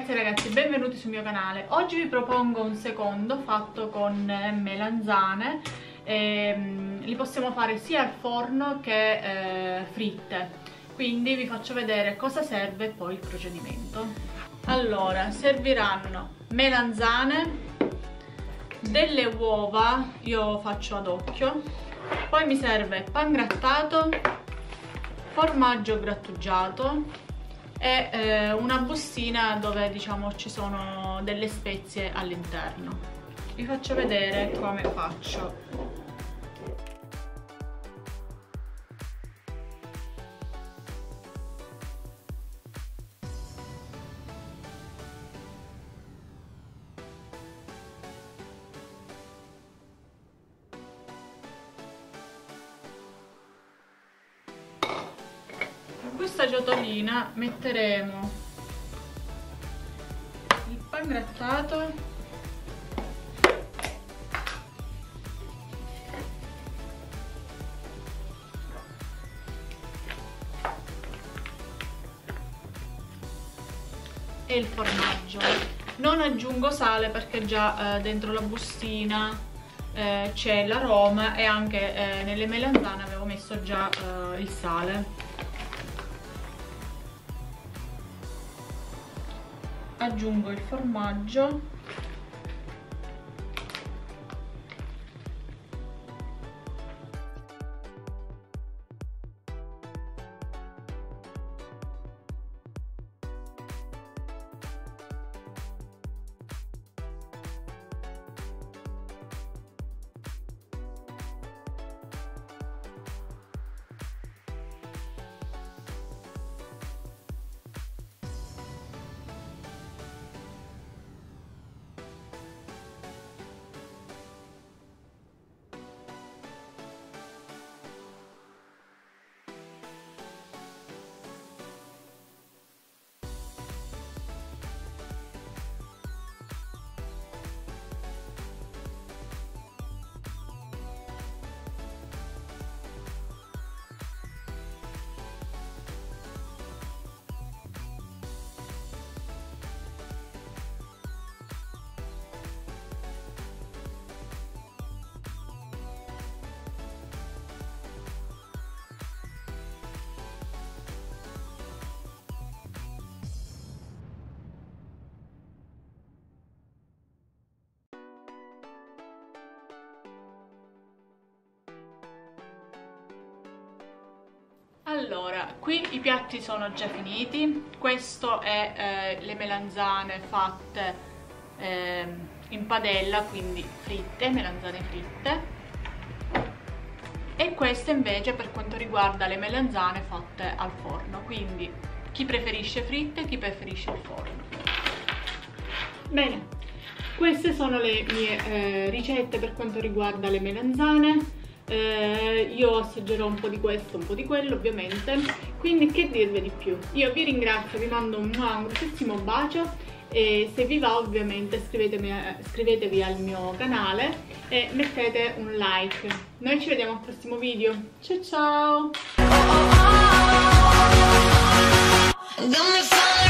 ragazze e ragazzi, benvenuti sul mio canale. Oggi vi propongo un secondo fatto con melanzane. Li possiamo fare sia al forno che fritte, quindi vi faccio vedere cosa serve e poi il procedimento. Allora, serviranno melanzane, delle uova, io faccio ad occhio, poi mi serve pangrattato, formaggio grattugiato e una bustina dove diciamo ci sono delle spezie all'interno. Vi faccio vedere come faccio. In questa ciotolina metteremo il pangrattato, e il formaggio. Non aggiungo sale perché già dentro la bustina c'è l'aroma e anche nelle melanzane avevo messo già il sale. Aggiungo il formaggio, Allora, qui i piatti sono già finiti. Questo è le melanzane fatte in padella, quindi fritte, melanzane fritte. E questo invece per quanto riguarda le melanzane fatte al forno, quindi chi preferisce fritte, chi preferisce il forno. Bene, queste sono le mie ricette per quanto riguarda le melanzane. Io assaggerò un po' di questo, un po' di quello ovviamente, quindi che dirvi di più. Io vi ringrazio, vi mando un grossissimo bacio e se vi va ovviamente iscrivetevi al mio canale e mettete un like. Noi ci vediamo al prossimo video, ciao ciao!